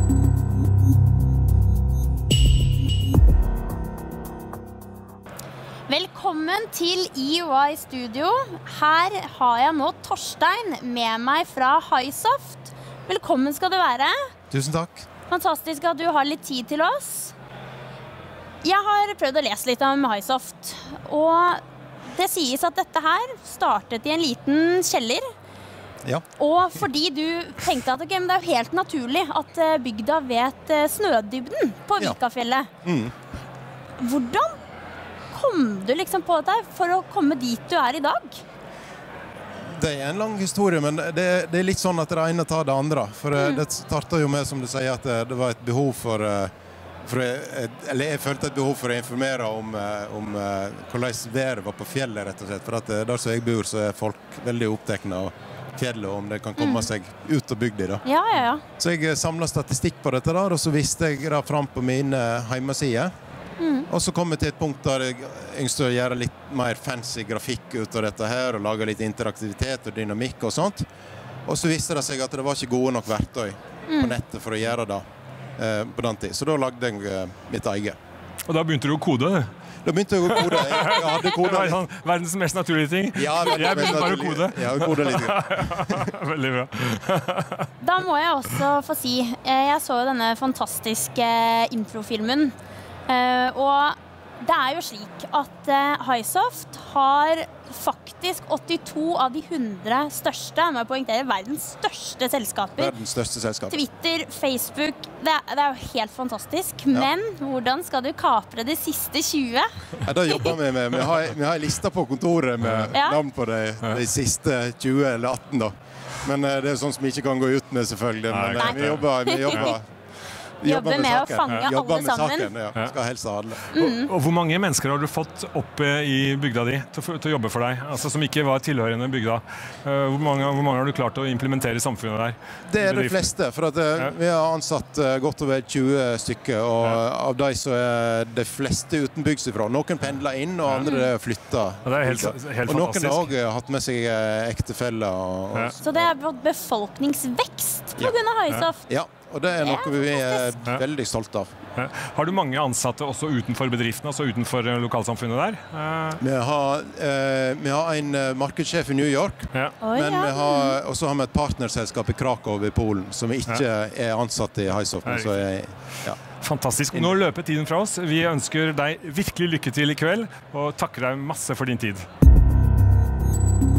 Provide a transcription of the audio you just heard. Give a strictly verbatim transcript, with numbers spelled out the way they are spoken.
Velkommen til E Y Studio. Her har jeg nå Torstein med meg fra Highsoft. Velkommen skal du være. Tusen takk. Fantastisk at du har litt tid til oss. Jeg har prøvd å lese litt om Highsoft, og det sies at dette her startet i en liten kjeller. Ja. Og fordi du tenkte at okay, men det er jo helt naturlig at bygda vet snødybden på Vikafjellet. Ja. Mm. Hvordan kom du liksom på deg for å komme dit du er i dag? Det er en lang historie, men det, det er litt sånn at det ene tar det andre. For mm. det startet jo med, som du sier, at det, det var et behov for, for eller jeg følte et behov for å informere om, om hvordan været var på fjellet, rett og slett. For at der som jeg bor, så er folk veldig opptekne av fjellet, om det kan komme mm. seg ut og bygge det. Ja, ja, ja. Så jeg samlet statistikk på dette der, og så viste jeg det fram på mine hjemmesider. Mm. Og så kom jeg til et punkt der jeg ønsket å gjøre litt mer fancy grafikk ut av dette her, og lage litt interaktivitet og dynamikk og sånt. Og så viste det seg at det var ikke gode nok verktøy mm. på nettet for å gjøre det eh, på den tid. Så da lagde jeg eh, mitt eget. Og da begynte du å kode? Da begynte jeg å kode. Jeg, jeg hadde kodet litt. Sånn, verdens mest naturlige ting. Ja, jeg begynte bare å kode. Ja, jeg kodet litt. Veldig bra. Da må jeg også få si, jeg så jo denne fantastiske introfilmen. Uh, og det er jo slik at uh, Highsoft har faktisk åttito av de hundre største, må jeg poengtere, verdens største selskaper. Verdens største selskap. Twitter, Facebook, det er, det er jo helt fantastisk. Ja. Men hvordan skal du kapre de siste tjue? Ja, da jobber vi med, vi har, vi har en liste på kontoret med ja. navn på de, de siste tjue eller atten da. Men uh, det er sånn som vi ikke kan gå ut med selvfølgelig. Men uh, vi jobber, vi jobber Jobber med, med å fange Jobber alle sammen. Saken, ja. Skal helst ha alle. Mm. Og, og hvor mange mennesker har du fått opp i bygda di til, til å jobbe for deg? Altså som ikke var tilhørende bygda. Uh, hvor, mange, hvor mange har du klart å implementere i samfunnet der? Det er de fleste, for at, uh, vi har ansatt uh, godt over tjue stykker, og ja. av de så er de fleste uten bygds ifra. Noen pendler inn, og andre mm. flytter. Ja, det er helt, helt og fantastisk. noen har også hatt med seg uh, ektefeller. Og, og, ja. Så det er befolkningsvekst på grunn av Highsoft? Ja. Og det er noe vi er veldig stolt av. Ja. Har du mange ansatte også utenfor bedriften, altså utenfor lokalsamfunnet der? Vi har, eh, vi har en markedssjef i New York, ja. men vi har, også har vi et partnerselskap i Krakow i Polen, som ikke ja. er ansatt i Highsoft. Så er, ja. Fantastisk. Nå løper tiden fra oss. Vi ønsker deg virkelig lykke til i kveld, og takker deg masse for din tid.